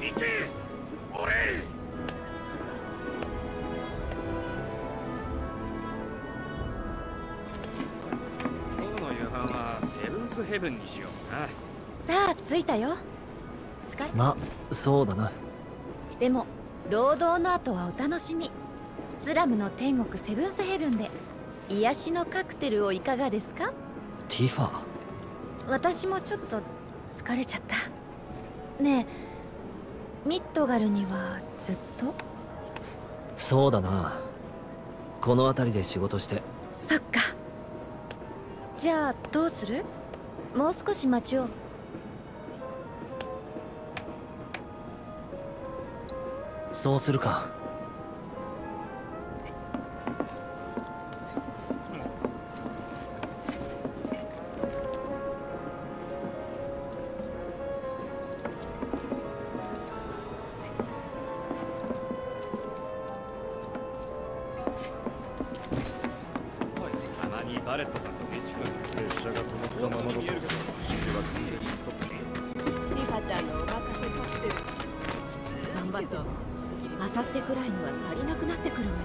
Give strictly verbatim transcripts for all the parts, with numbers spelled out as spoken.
行け俺。 今日の夕飯はセブンスヘブンにしようかな。 さあ着いたよ。疲れ。 まあそうだな。 でも労働の後はお楽しみ。スラムの天国セブンスヘブンで癒しのカクテルをいかがですか？ ティファ。 私もちょっと疲れちゃった。ねえ、ミッドガルにはずっと？ そうだな。この辺りで仕事して。 そっか。じゃあどうする？もう少し待ちを。 そうするか。 たまにバレットさんと飯食う。 列車が止まったままだとシゲは完全にストップ。 ティファちゃんのお任せカクテル頑張って。あさってくらいには足りなくなってくるわよ。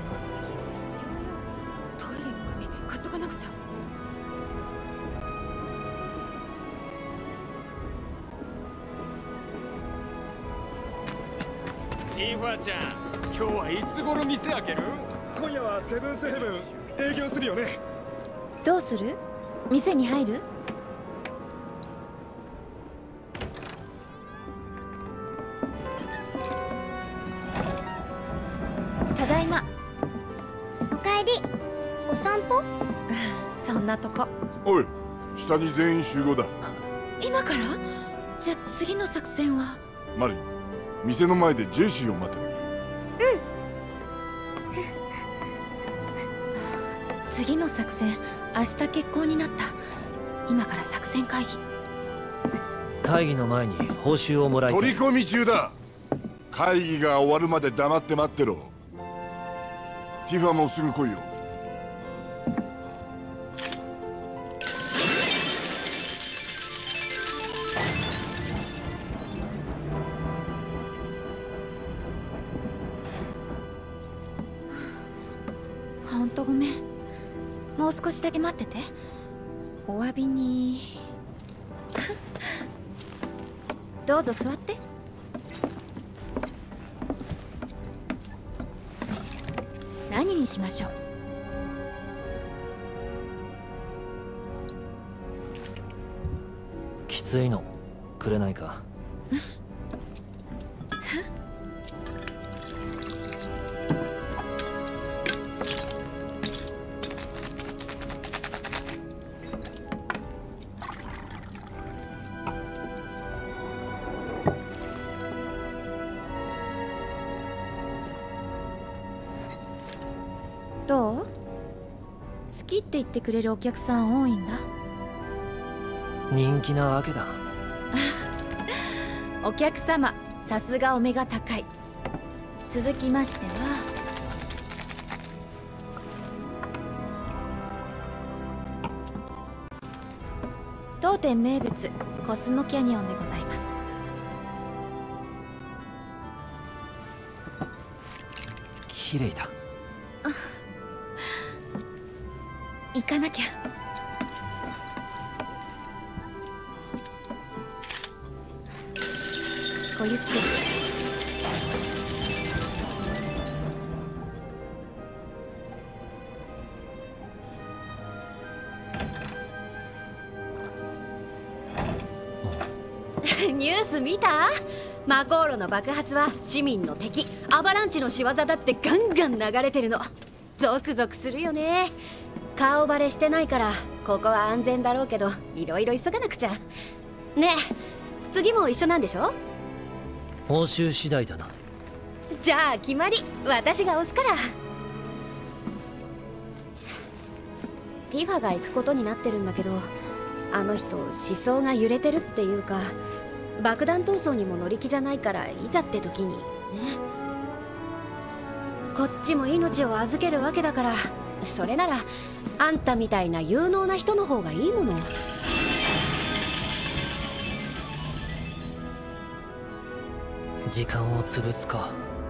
トイレの紙買っとかなくちゃ。 ティファちゃん、今日はいつ頃店開ける？ 今夜はセブンスヘブン営業するよね。 どうする？店に入る？ただいま。 おかえり。お散歩？ そんなとこ。 おい、下に全員集合だ。 今から？じゃあ次の作戦は？ マリン、店の前でジェシーを待っててくれ。 次の作戦、明日決行になった。今から作戦会議。 会議の前に報酬をもらいたい。 取り込み中だ。会議が終わるまで黙って待ってろ。ティファもすぐ来いよ。 ほんとごめん。もう少しだけ待ってて。お詫びにどうぞ座って。何にしましょう？ きついのくれないか？ どう？好きって言ってくれるお客さん多いんだ。 人気なわけだ。 お客様、さすがお目が高い。続きましては当店名物コスモキャニオンでございます。 綺麗だ。 行かなきゃ。ごゆっくり。 ニュース見た？マコーロの爆発は市民の敵アバランチの仕業だってガンガン流れてるの。ゾクゾクするよね。顔バレしてないからここは安全だろうけど、いろいろ急がなくちゃ。ねえ、次も一緒なんでしょ？ 報酬次第だな。 じゃあ決まり、私が押すから。ティファが行くことになってるんだけど、あの人思想が揺れてるっていうか、爆弾闘争にも乗り気じゃないから、いざって時にね。こっちも命を預けるわけだから、それならあんたみたいな有能な人の方がいいもの。 時間を潰すか。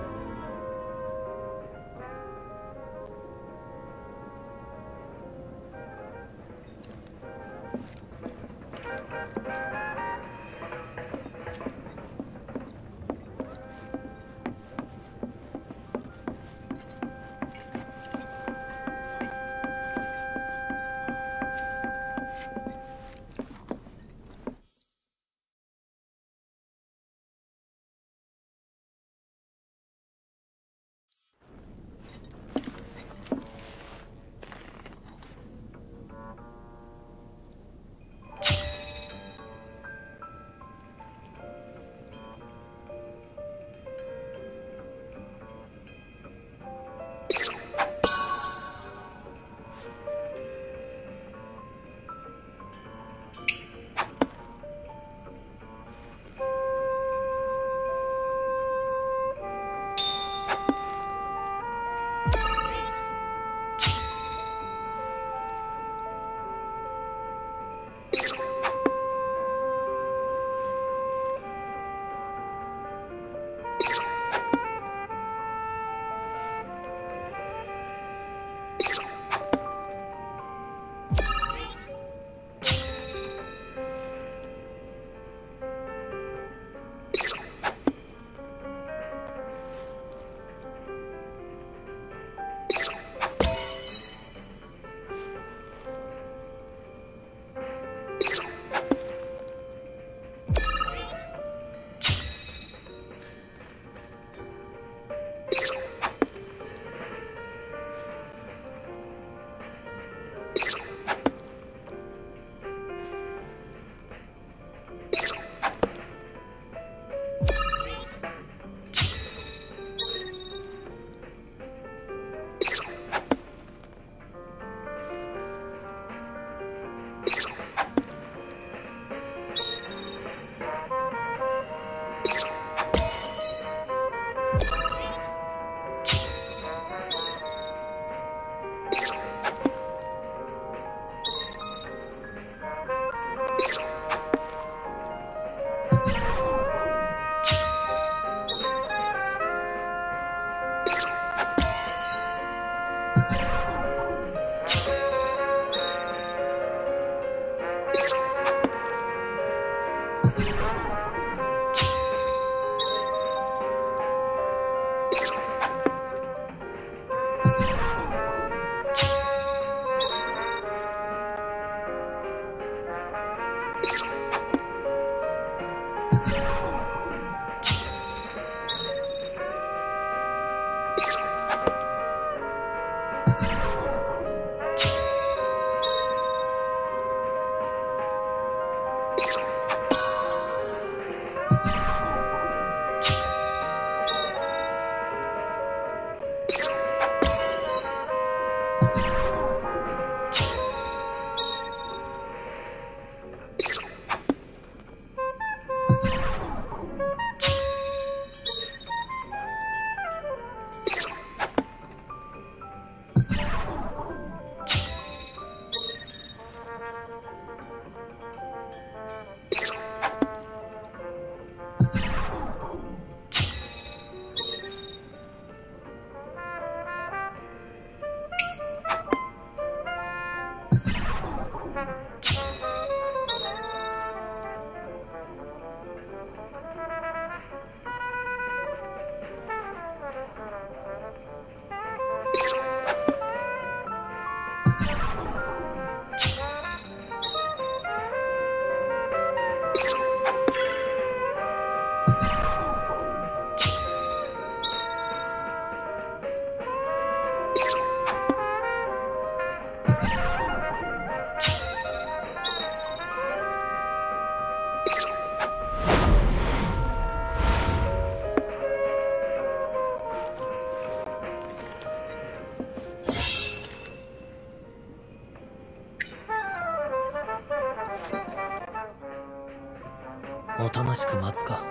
おとなしく待つか。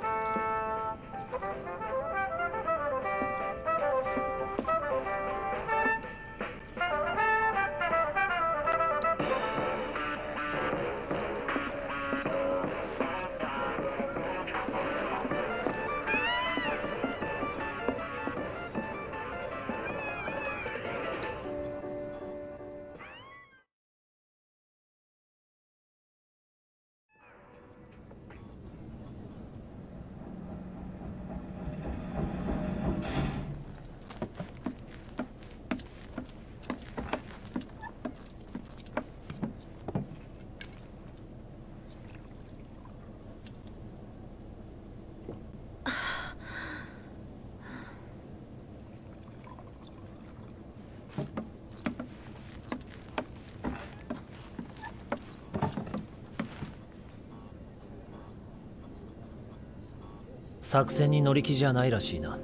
作戦に乗り気じゃないらしいな。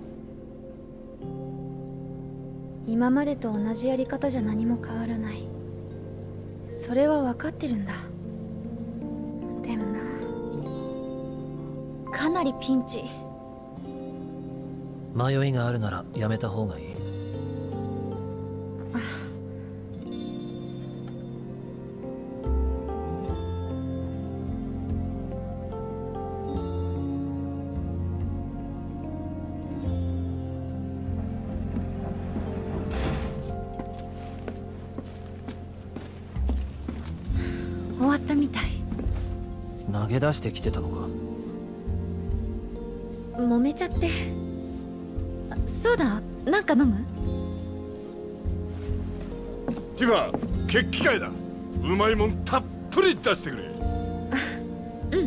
今までと同じやり方じゃ何も変わらない。それは分かってるんだ。でもな、かなりピンチ。 迷いがあるならやめた方がいい。 終わったみたい。 投げ出してきてたのか。 揉めちゃって。あ、そうだ、なんか飲む？ ティファ、決起会だ。うまいもんたっぷり出してくれ。 うん。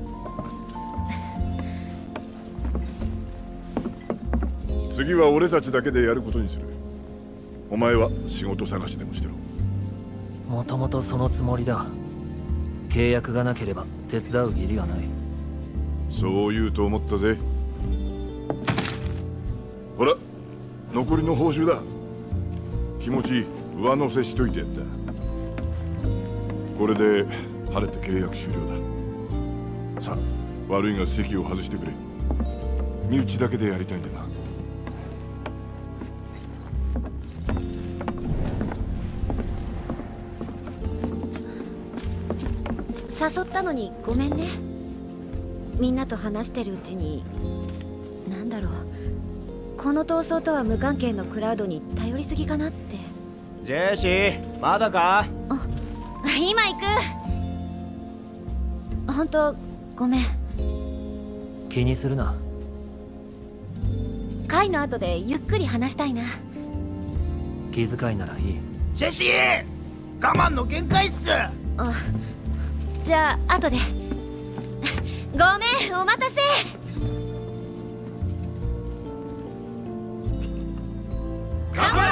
次は俺たちだけでやることにする。お前は仕事探しでもしてろ。 もともとそのつもりだ。契約がなければ手伝う義理はない。 そう言うと思ったぜ。ほら、残りの報酬だ。気持ち上乗せしといてやった。これで晴れて契約終了だ。さあ、悪いが席を外してくれ。身内だけでやりたいんだな。 誘ったのにごめんね。みんなと話してるうちに、なんだろう、この闘争とは無関係のクラウドに頼りすぎかなって。 ジェシー、まだか？ あ、今行く。本当ごめん。 気にするな。 会の後でゆっくり話したいな。 気遣いならいい。 ジェシー、我慢の限界っす。 あ、じゃあ後で。ごめん、お待たせ。 乾杯！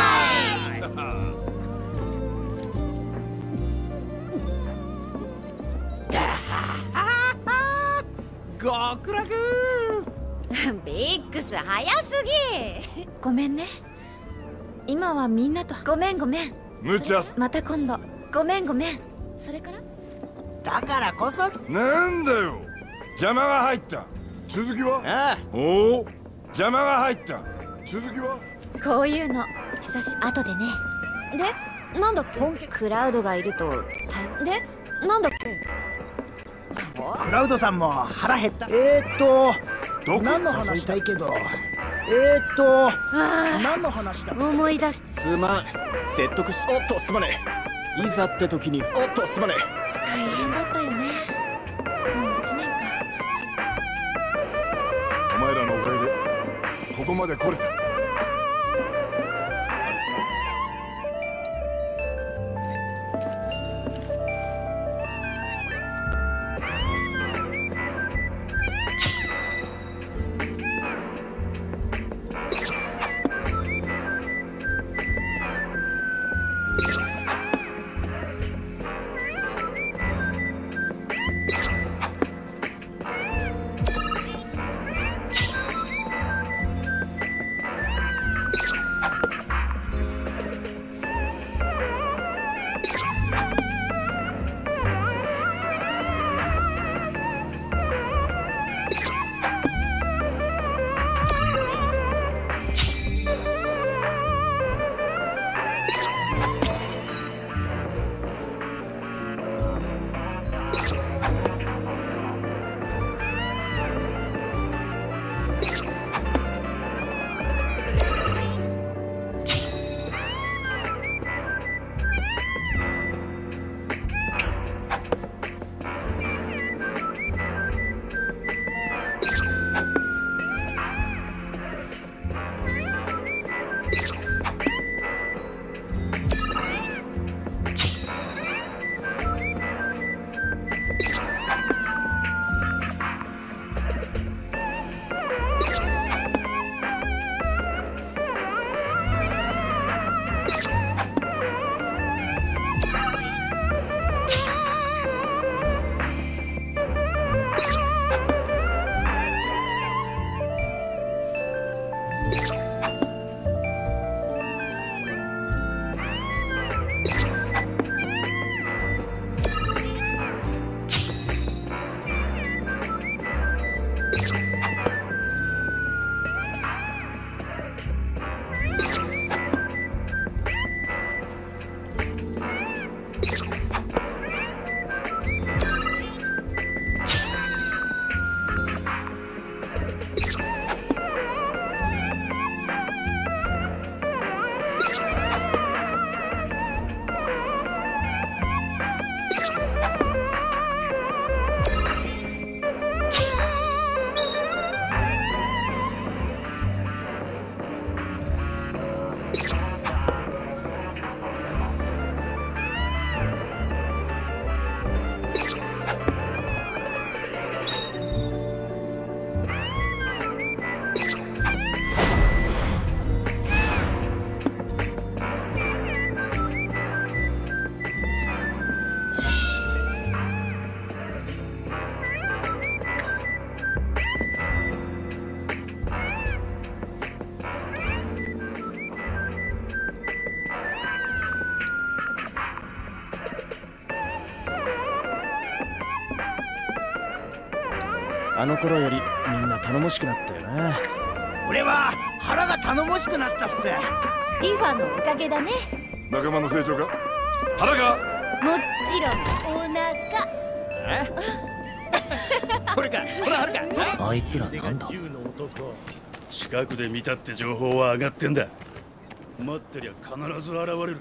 極楽。 ビックス早すぎ。 ごめんね。今はみんなと。ごめんごめん。 無茶。 また今度。ごめんごめん。それからだからこそ。 なんだよ、邪魔が入った。続きは？ ああ、 おお、邪魔が入った。続きは？ こういうの久しぶり。 後でね。で、なんだっけ？クラウドがいるとたで、なんだっけ？ クラウドさんも腹減った。えーっとどこ何の話したいけど、えーっと何の話だ。 思い出す。 すまん、説得し。おっとすまねえ。いざって時に、おっとすまねえ。 大変だったよね。もう一年か。 お前らのおかげでここまで来れた。 あの頃よりみんな頼もしくなったよな。 俺は腹が頼もしくなったっす。 ティファのおかげだね。 仲間の成長か。腹が。 もちろんお腹。 えこれか、これあるか。 あいつらなんだ。 近くで見たって情報は上がってんだ。待ってりゃ必ず現れる。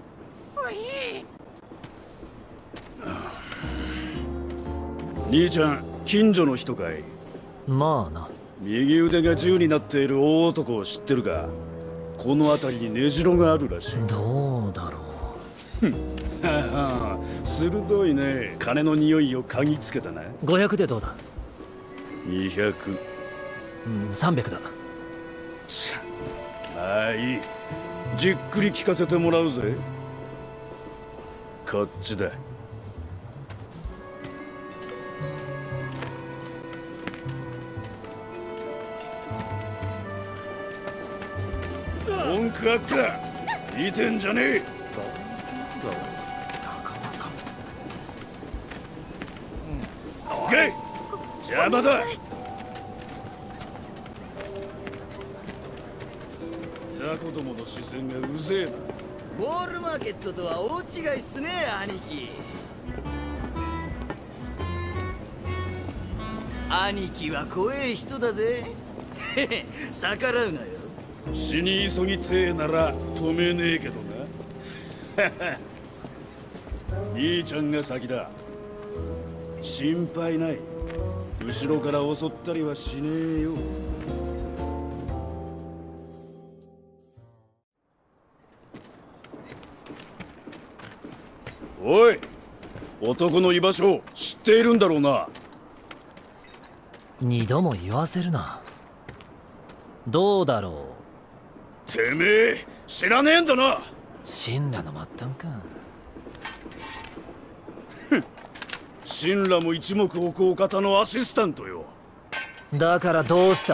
兄ちゃん、近所の人かい？ まあな。 右腕が銃になっている大男を知ってるか？この辺りに根城があるらしい。 どうだろう。 はは鋭いね。金の匂いを嗅ぎつけたな。 ごひゃくでどうだ？ にひゃく。 うん、さんびゃくだ。 ちゃ、まあいい。じっくり聞かせてもらうぜ。こっちだ。文句あった？見てんじゃねえ。オッケー、邪魔だ。雑魚どもの視線がうぜえな。 ボールマーケットとは大違いっすね、兄貴。兄貴は怖え人だぜ。へへ、逆らうなよ。 死に急ぎてえなら止めねえけどな。兄ちゃんが先だ。心配ない。後ろから襲ったりはしねえよ。おい、男の居場所知っているんだろうな。 二度も言わせるな。どうだろう。 てめえ知らねえんだな。 神羅の末端か。 神羅も一目置くお方のアシスタントよ。 だからどうした？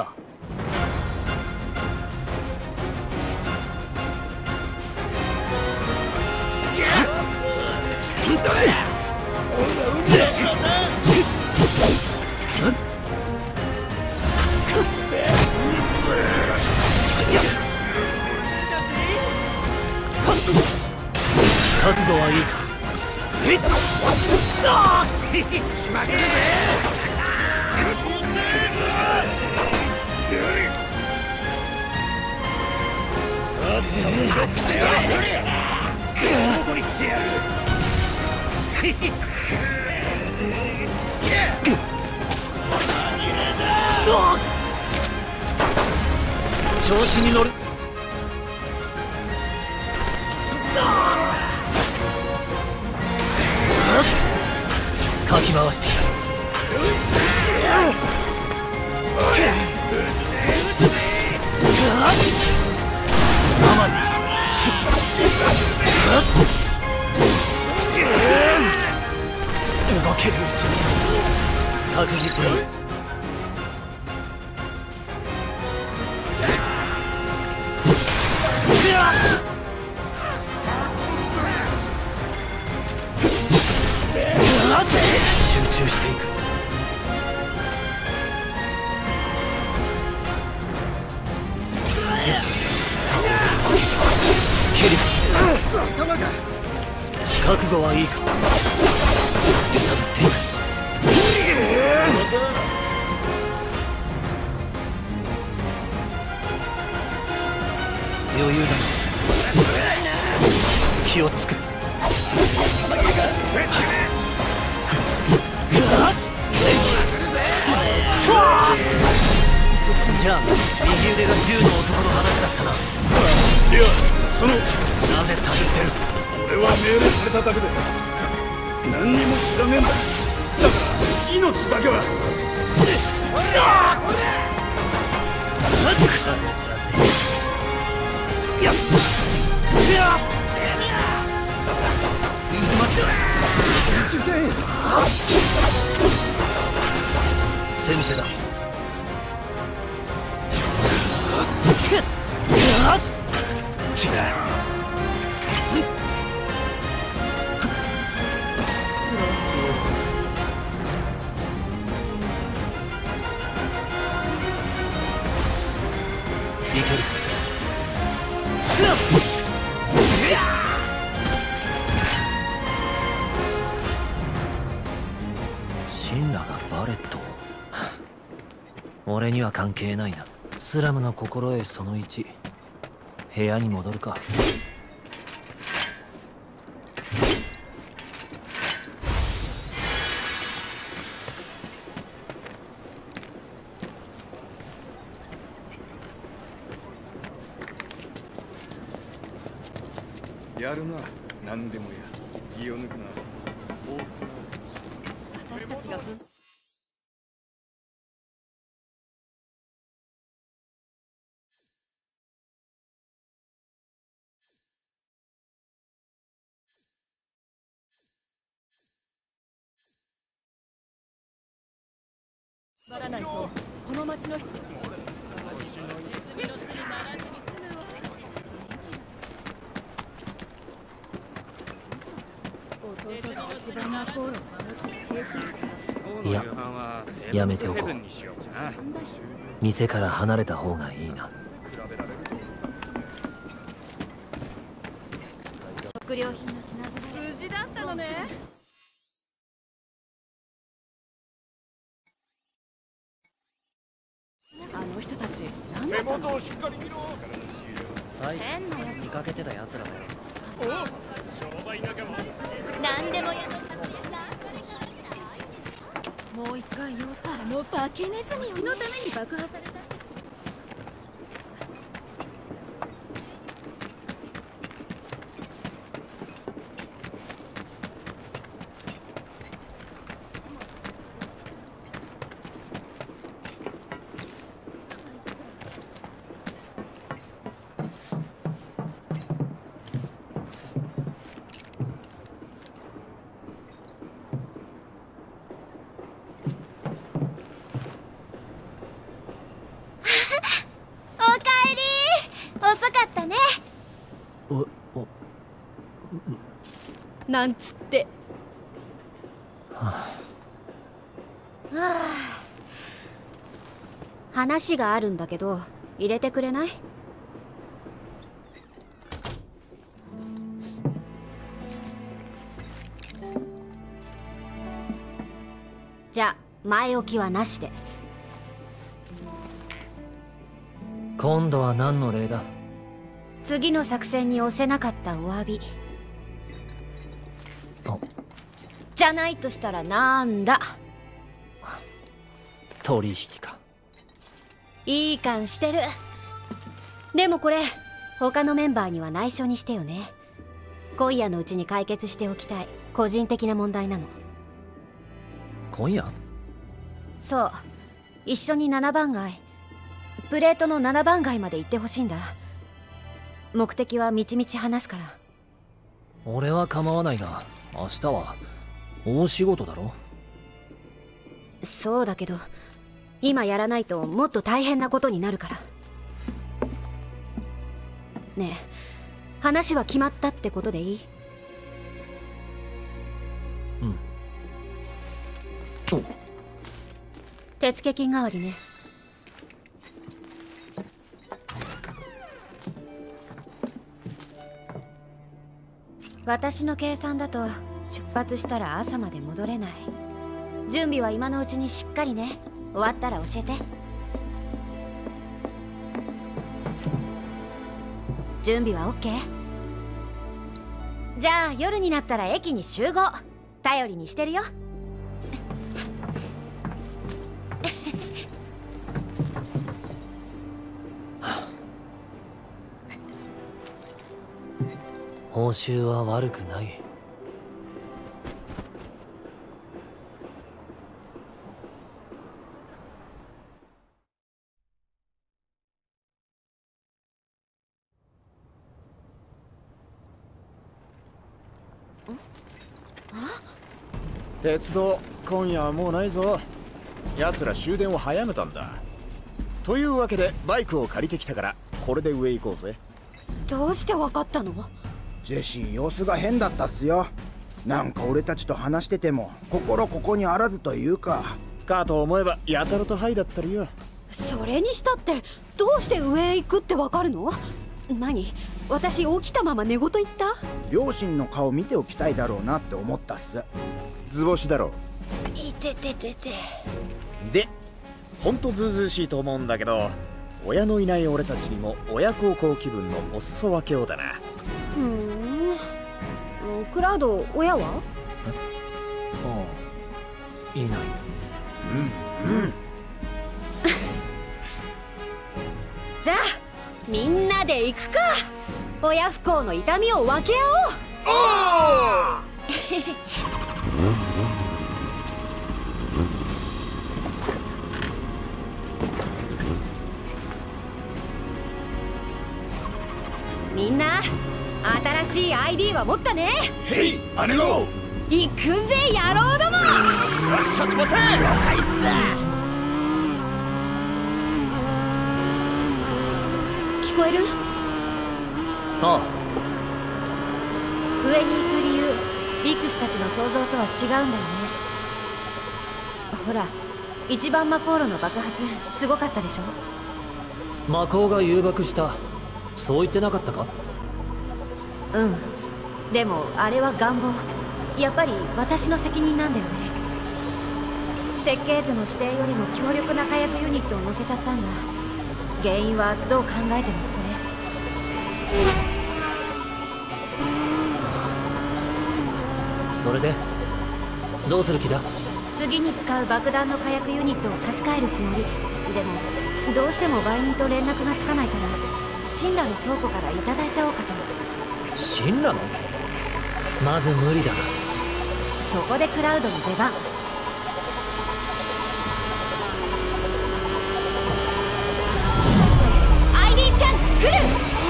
覚悟はいいか？えっしまけるぜ。調子に乗る。かき回して動けるうちに確実に。集中していく。よし、キリ覚悟はいいか？揺さぶっていく。余裕だな。隙をつく。じゃあ右腕が銃の男の話だったな。いや、そのなぜ探ってる？ 俺は命令されただけで何にも知らねえんだ。だから命だけは。先手だ。 俺には関係ないな。スラムの心得そのいち、部屋に戻るか。 やるな、何でもや。気を抜くな。 私たちが分ならないとこの町の人いや、やめておこう。店から離れた方がいいな。 食料品の品揃え無事だったのね。あの人たち何だったの。手元をしっかり見ろ。 最近見かけてたやつらだよ。 お商売仲間。 何でもやる。もう一回よ。あの化けネズミのために爆破された。なんつって、 はあ、話があるんだけど入れてくれない？じゃあ前置きはなしで。 今度は何の礼だ？ 次の作戦に押せなかったお詫び。じゃないとしたらなんだ？ 取引か。 いい感してる。でもこれ他のメンバーには内緒にしてよね。今夜のうちに解決しておきたい個人的な問題なの。 今夜？ そう、一緒にななばん街、プレートのななばん街まで行ってほしいんだ。目的はみちみち話すから。 俺は構わないが、明日は大仕事だろ。 そうだけど今やらないともっと大変なことになるから。ねえ、話は決まったってことでいい？ うん。お、 手付金代わりね。私の計算だと出発したら朝まで戻れない。準備は今のうちにしっかりね。終わったら教えて。準備は オーケー？ じゃあ夜になったら駅に集合。頼りにしてるよ。 報酬は悪くない。 鉄道今夜はもうないぞ。奴ら終電を早めたんだ。というわけでバイクを借りてきたからこれで上行こうぜ。 どうしてわかったの？ ジェシー様子が変だったっすよ。なんか俺たちと話してても心ここにあらずというか。 かと思えばやたらとハイだったりよ。 それにしたってどうして上へ行くってわかるの？何？私起きたまま寝言言った？ 両親の顔見ておきたいだろうなって思ったっす。 図星だろ。 いてててて。 でほんとずうずうしいと思うんだけど、親のいない俺たちにも親孝行気分のお裾分けをだな。 ふーん。クラウド、親は？ ああ、いない。 うんうん。 じゃあみんなで行くか。親不幸の痛みを分け合おう。 おーみんな新しい アイディー は持ったね。 へい姉子、 行くぜ野郎ども。 よっしゃ飛ばせ。 はいっす。聞こえる？ ああ。 上に行く理由、リクスたちの想像とは違うんだよね。ほら、一番魔航路の爆発すごかったでしょ。 魔鋼が誘爆した、そう言ってなかったか？ うん。でもあれは願望。やっぱり私の責任なんだよね。設計図の指定よりも強力な火薬ユニットを乗せちゃったんだ。原因はどう考えてもそれ。 それでどうする気だ？ 次に使う爆弾の火薬ユニットを差し替えるつもり。でもどうしても売人と連絡がつかないから神羅の倉庫からいただいちゃおうかと。 神羅の？まず無理だな。 そこでクラウドの出番。アイディー スキャン来る。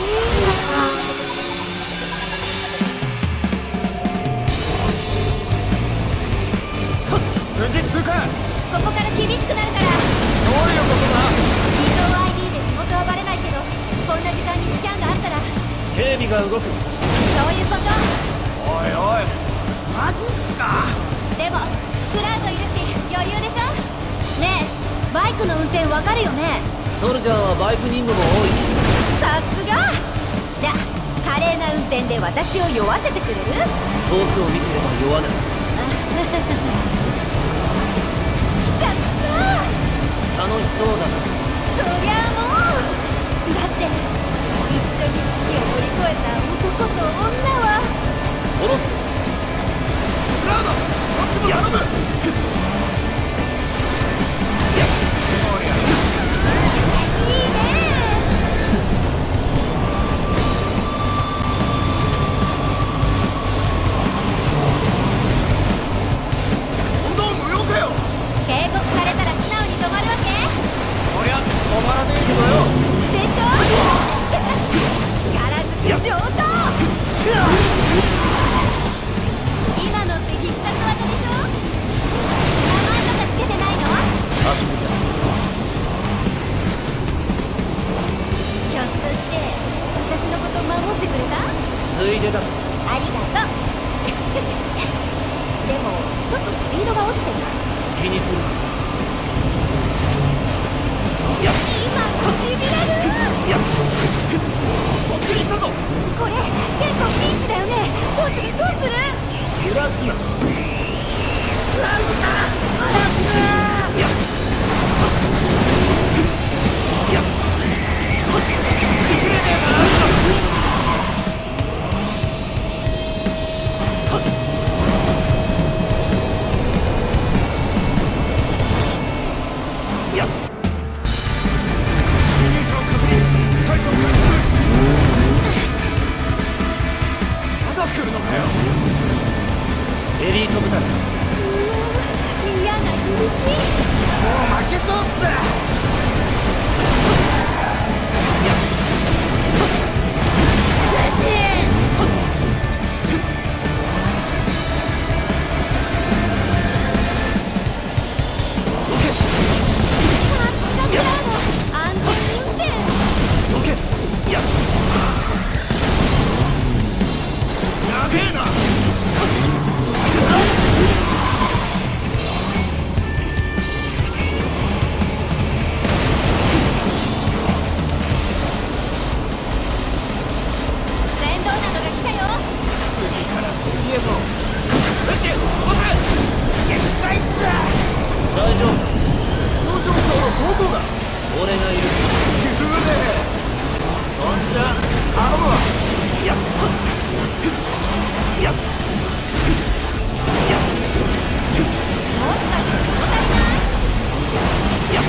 無事通過。 ここから厳しくなるから。 どういうことだ？ 移動 アイディー で身元はバレないけど、こんな時間にスキャンがあったら。 警備が動く。 そういうこと。 おいおい、マジっすか？ でもクラウドいるし余裕でしょ。ねえ、バイクの運転わかるよね？ ソルジャーはバイク任務も多い。 さすが。じゃあ華麗な運転で私を酔わせてくれる？ 遠くを見てれば酔わない。 来た来た。 楽しそうだな。 そりゃあもう。だって一緒に危機を乗り越えた男と女は。 殺す。 クラウド、こっちも頼む。 いいね。 本当無用かよ。 警告されたら素直に止まるわけ？ そりゃ止まらねえけどよ。 でしょ。力ずく上等。今のって必殺技でしょ。名前とかつけてないの？ あそこじゃ。 ひょっとして私のこと守ってくれた？ ついでだ。 ありがとう。でもちょっとスピードが落ちてる。 気にするな。 今しびれる。 そっちに行ったぞ。 これ結構ピンチだよね。どうするどうする？ 揺らすな。エリート部隊。 嫌な響き。 もう負けそうっす。 あだ俺がいる。 言うね。そんじゃ頼むわ。 やっやっやっもしかして物足りない？ やっ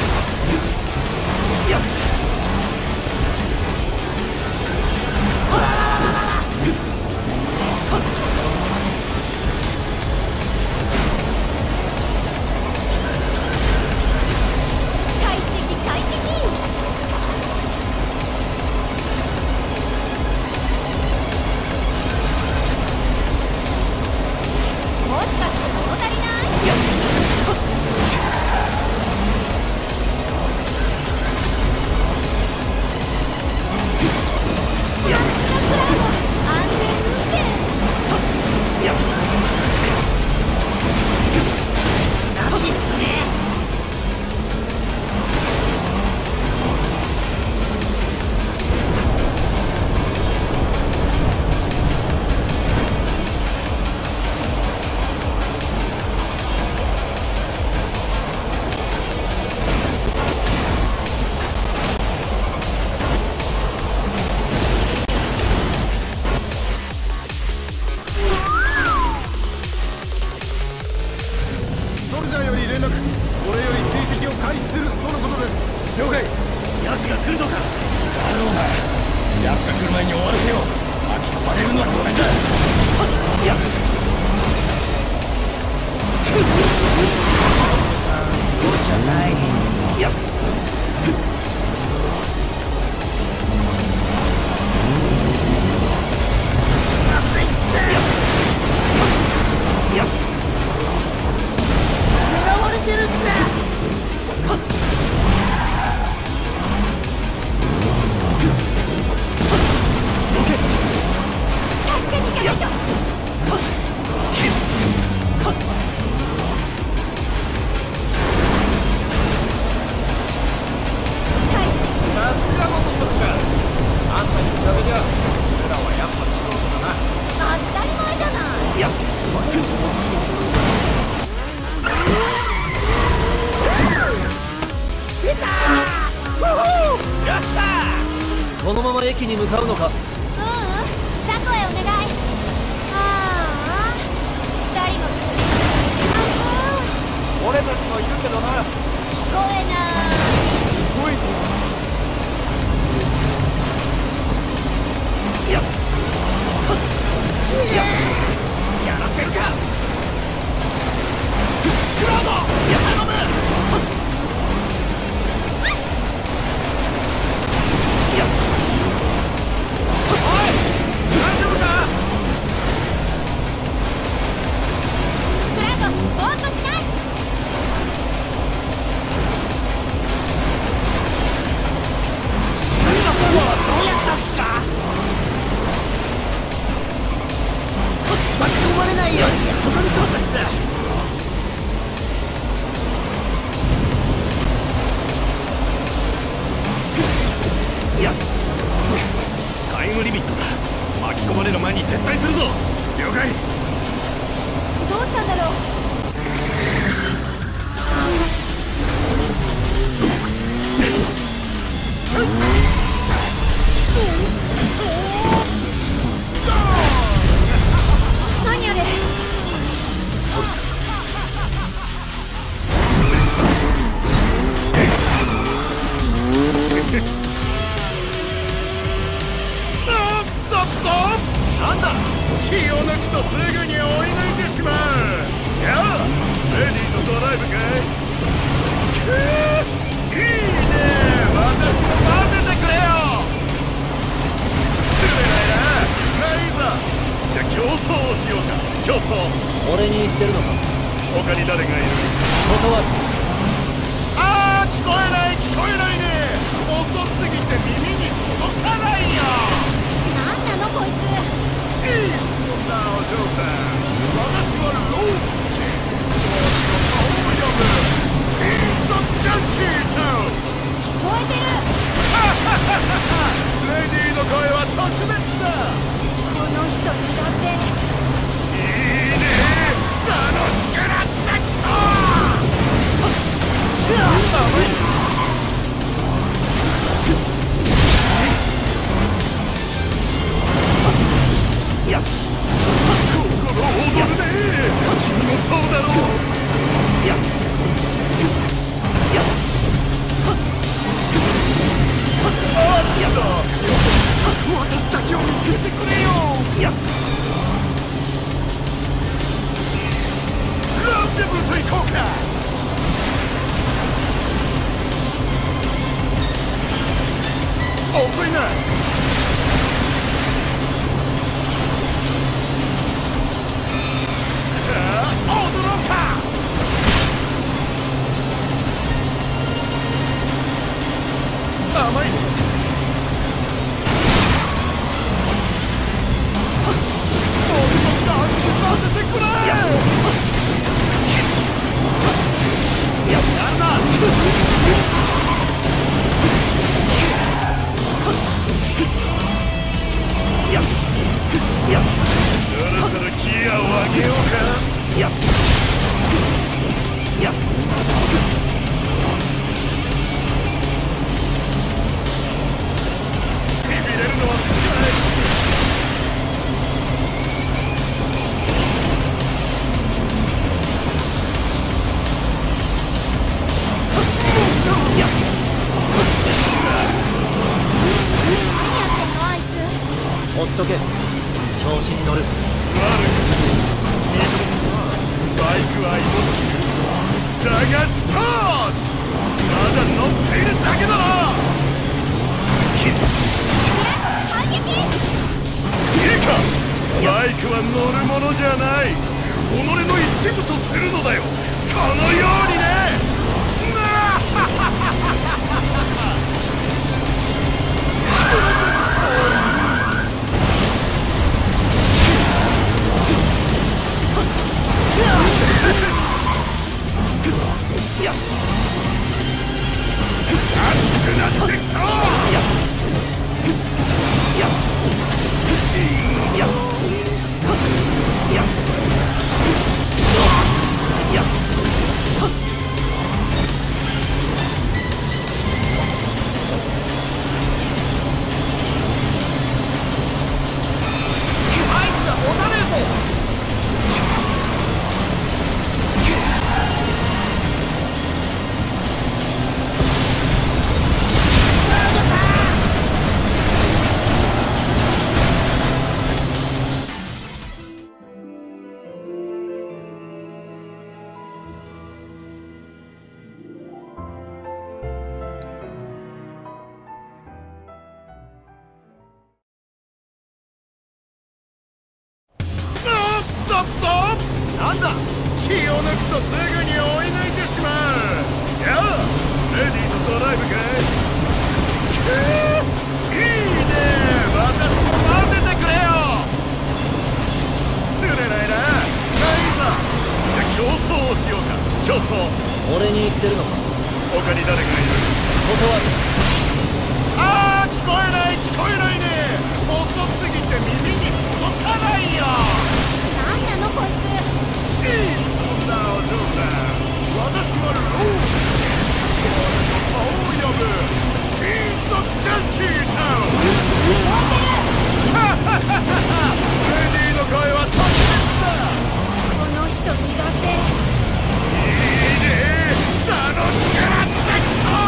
やっ快適快適。もしかして物足りない？ やっ安全運転。 やっらしいっすね。 ソルジャーより連絡。俺より追跡を開始するとのことです。了解。 奴が来るのか。だろうが奴が来る前に終わらせよう。巻き込まれるのは当然だ。 やっやっやっ狙われてるって。 助けに行かないと。 さすが元ソルジャー。あんたに比べりゃ俺らはやっぱ素人だな。 当たり前じゃない。 やっこのまま駅に向かうのか。 ううん、車庫へお願い。ああ、二人も来る。 俺たちもいるけどな。 聞こえない。 聞こえてやっやっやらせるか。 クラウドや頼む。やっおい、大丈夫か。 クラウド、ぼーっとしない。 シンガポールはどうやったんすか。巻き込まれないようにここに到達だ。 やっタイムリミットだ。巻き込まれる前に撤退するぞ。了解。 どうしたんだろう。何あれ。 ソルジャーなんだ、気を抜くとすぐに追い抜いてしまう。やあ、レディーとドライブかい。くー、いいね。私も混ぜてくれよ。釣れないな。まあいいさ。じゃあ競争をしようか。競争。 俺に言ってるのか。 他に誰がいる。 断る。 あー、聞こえない聞こえないね。遅すぎて耳に届かないよ。 なんなのこいつ。 いい子だお嬢さん。私はローチ。顔を読む。インドジャンキータウン。 聞こえてる。 レディーの声は特別だ。 この人苦手。 いいね。楽しくなってきそう。寒い。 遅いな。踊ろうか。甘いね。俺も感じさせてくれ。やったな。ややそろそろギアを上げようか。ややビビれるのは少ない。 ほっとけ。調子に乗る。 バイクは命だがストースまだ乗っているだけだろ。 反撃。 いいか、バイクは乗るものじゃない。己の一部とするのだよ。このようにね。やっ熱くなってきそう。やっやっやっやっやっあいつは持たねえぞ。なんだ、気を抜くとすぐに追い抜いてしまう。やあ、レディーとドライブかい。いいね、私も混ぜてくれよ。釣れないな。いいさ、じゃあ競争をしようか。競争。 俺に言ってるのか。 他に誰かいる？ 断る。 あー、聞こえない聞こえないね。遅すぎて耳に届かないよ。 なんなのこいつ。 いい質問だお嬢さん。私はローズ。私の顔を呼ぶスピードジャンキータウン。ハハハハハ。レディーの声は特別だ。 この人苦手。 いいね、楽しくなってき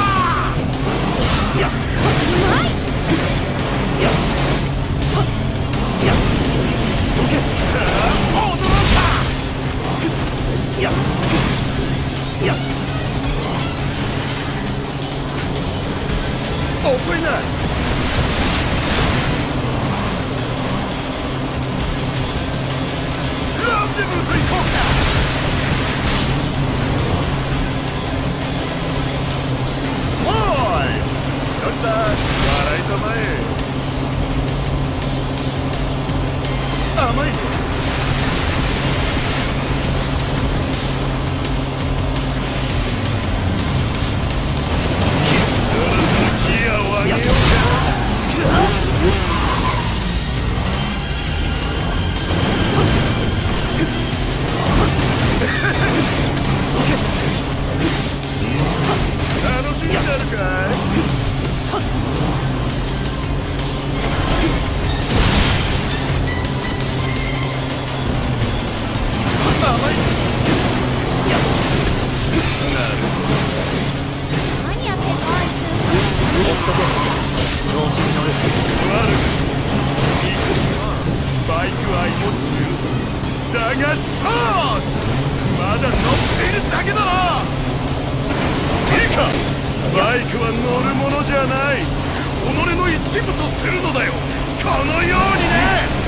そう。やっうまい。 やっやっどけ。驚いた。やっやっ遅いな。ランデブーと行こうか。おい、どうした？笑いたまえ。甘いね。ギアを上げようか。楽しんでるかい？甘い。やっなるほど。 何やってんのあいつ。 ほっとけ。調子に乗る。 悪くいい子。バイクは命中だがストースまだ乗っているだけだろ。いいか、バイクは乗るものじゃない。己己の一部とするのだよ。このようにね。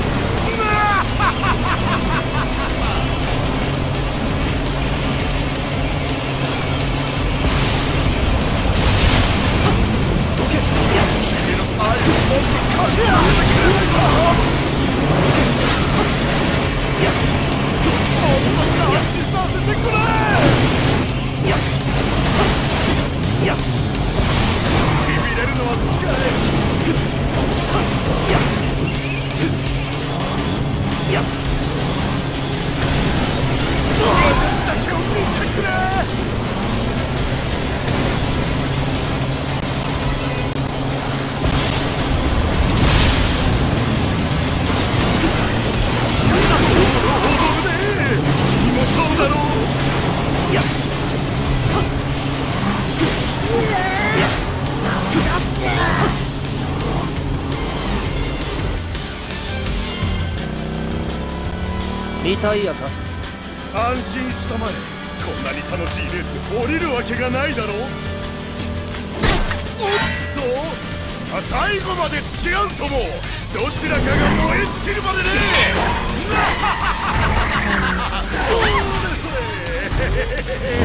リタイアか。 安心したまえ。こんなに楽しいレース降りるわけがないだろう。おっと、最後まで付き合うともどちらかが燃え尽きるまでね。それそれ。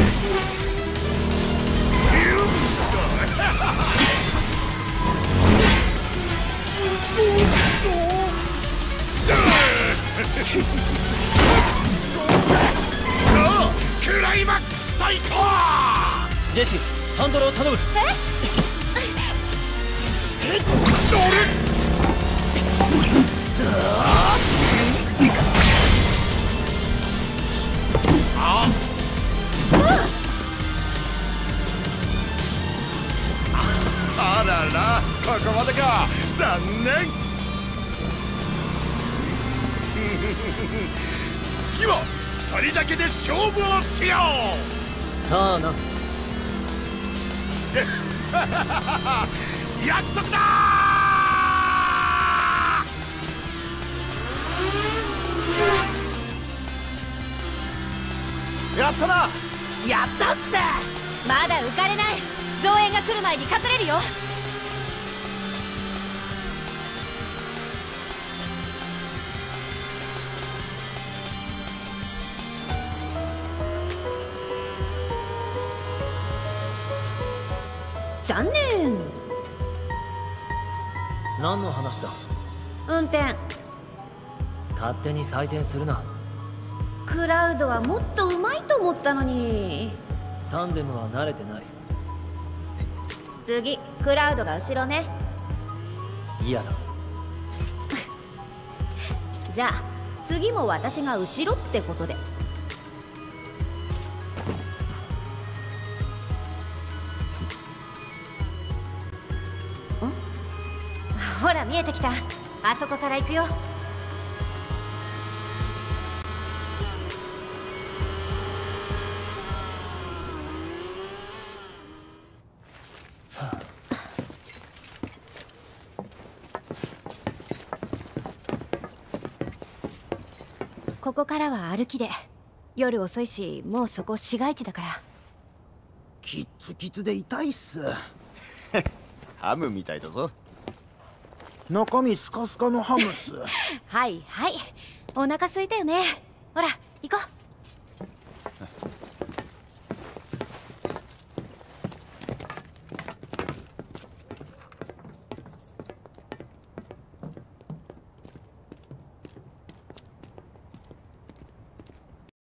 クライマックス対抗。 ジェシー、ハンドルを頼む。 えあらら、ここまでか。残念。次はふたりだけで勝負をしよう。 さあな。 約束だー。やったな。 やったっす。まだ浮かれない。増援が来る前に隠れるよ。 残念。 何の話だ。 運転。 勝手に採点するな。 クラウドはもっと上手いと思ったのに。 タンデムは慣れてない。 次、クラウドが後ろね。 嫌だ。 じゃあ次も私が後ろってことで。ん？ほら見えてきた。あそこから行くよ。ここからは歩きで。夜遅いし、もうそこ市街地だから。 キッツキツで痛いっす。 ハムみたいだぞ。 中身スカスカのハムっす。 はいはい、お腹空いたよね。ほら行こう。